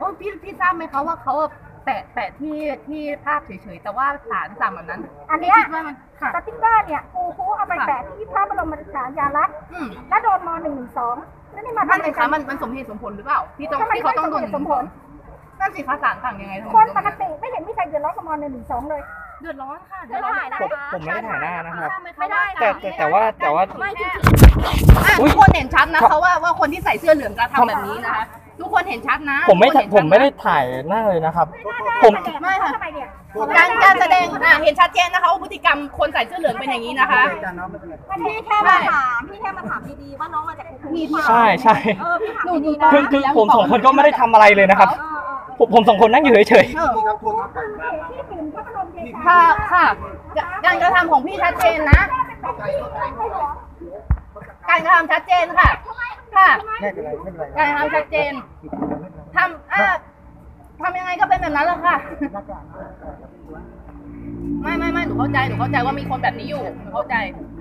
อ้พี่ทราบไหมคะว่าเขาแปะที่ภาพเฉยๆแต่ว่าศาลสั่งแบบนั้นอันเนี้ยคิดว่ามันค่ะสติ๊กเกอร์เนี่ยครูเอาไปแปะที่พระบรมฉายาลักษณ์แล้วโดนม.112แล้วนี่มาทำอะไรกันมันสมเหตุสมผลหรือเปล่าที่เขาต้องโดนสมผลนั่นสิคะศาลสั่งยังไงคนปกติไม่เห็นมีใครเดือดร้อนกับม.112เลยเดือดร้อนค่ะเดือดร้อนผมไม่ได้ถ่ายหน้านะครับไม่ได้แต่ว่าไม่จริงทุกคนเห็นชัดนะเขาว่าคนที่ใส่เสื้อเหลืองกระทำแบบนี้นะคะทุกคนเห็นชัดนะผมไม่ได้ถ่ายหน้าเลยนะครับไม่ค่ะการแสดงเห็นชัดเจนนะคะว่าพฤติกรรมคนใส่เสื้อเหลืองเป็นอย่างนี้นะคะพี่แค่มาถามดีๆว่าน้องมาจากกรุงเทพใช่คือผมสองคนก็ไม่ได้ทำอะไรเลยนะครับผมสองคนนั่งอยู่เฉยๆค่ะการกระทำของพี่ชัดเจนนะการกระทำชัดเจนค่ะการกระทำชัดเจนทำยังไงก็เป็นแบบนั้นแหละค่ะไม่หนูเข้าใจว่ามีคนแบบนี้อยู่หนูเข้าใจ